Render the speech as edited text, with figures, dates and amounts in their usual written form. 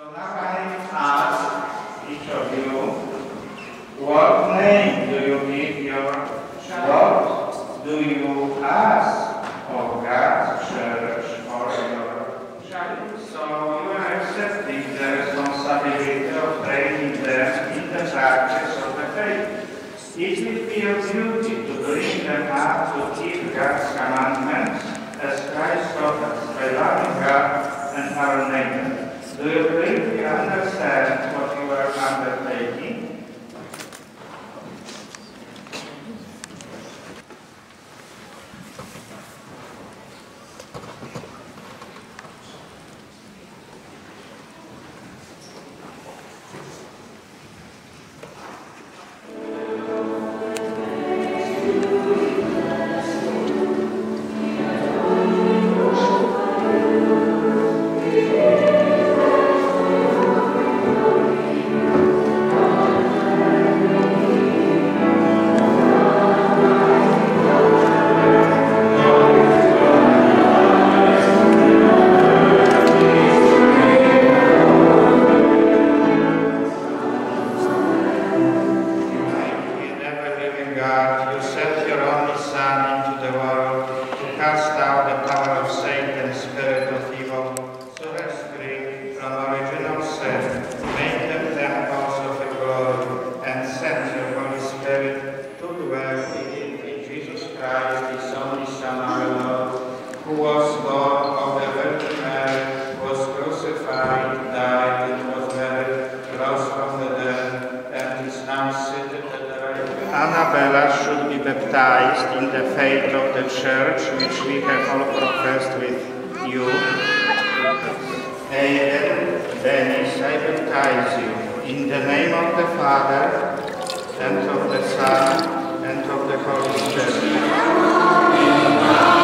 So now I ask each of you, what name do you give your child? What do you ask of God's church for your child? So you are accepting the responsibility of training them in the practice of the faith. It will be your duty to bring them up to keep God's commandments as Christ taught us, by loving God and our neighbor. Do you really understand what you are undertaking? God, you sent your only Son into the world to cast out the power of Satan, spirit of evil, to rescue from original sin, make them temples of your glory, and send your Holy Spirit to dwell in Jesus Christ, his only Son, our Lord, who was born of the Virgin Mary, was crucified, died, and was buried, rose from the dead, and is now seated at the right hand. Annabella should be baptized in the faith of the Church, which we have all professed with you. Aiden, Dennis, I baptize you in the name of the Father, and of the Son, and of the Holy Spirit.